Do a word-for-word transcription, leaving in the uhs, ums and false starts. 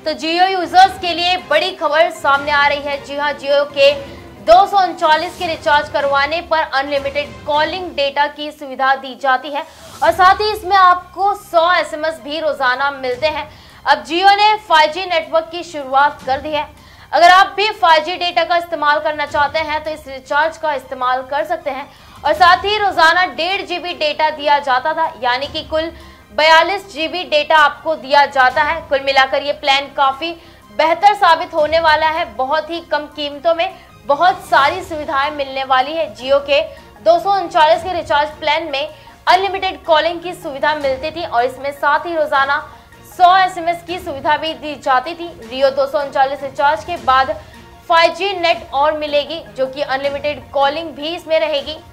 तो जियो यूजर्स के लिए बड़ी खबर सामने आ रही है। जी हां, जियो के दो सौ उनचालीस के रिचार्ज करवाने पर अनलिमिटेड कॉलिंग डेटा की सुविधा दी जाती है और साथ ही इसमें आपको सौ एसएमएस भी रोजाना मिलते हैं। अब जियो ने फाइव जी नेटवर्क की शुरुआत कर दी है। अगर आप भी फाइव जी डेटा का इस्तेमाल करना चाहते हैं तो इस रिचार्ज का इस्तेमाल कर सकते हैं और साथ ही रोजाना डेढ़ जीबी डेटा दिया जाता था, यानी कि कुल बयालीस जीबी डेटा आपको दिया जाता है। कुल मिलाकर ये प्लान काफी बेहतर साबित होने वाला है। बहुत ही कम कीमतों में बहुत सारी सुविधाएं मिलने वाली है। जियो के दो सौ उनचालीस के रिचार्ज प्लान में अनलिमिटेड कॉलिंग की सुविधा मिलती थी और इसमें साथ ही रोजाना सौ एसएमएस की सुविधा भी दी जाती थी। जियो दो सौ उनचालीस रिचार्ज के बाद फाइव जी नेट और मिलेगी, जो कि अनलिमिटेड कॉलिंग भी इसमें रहेगी।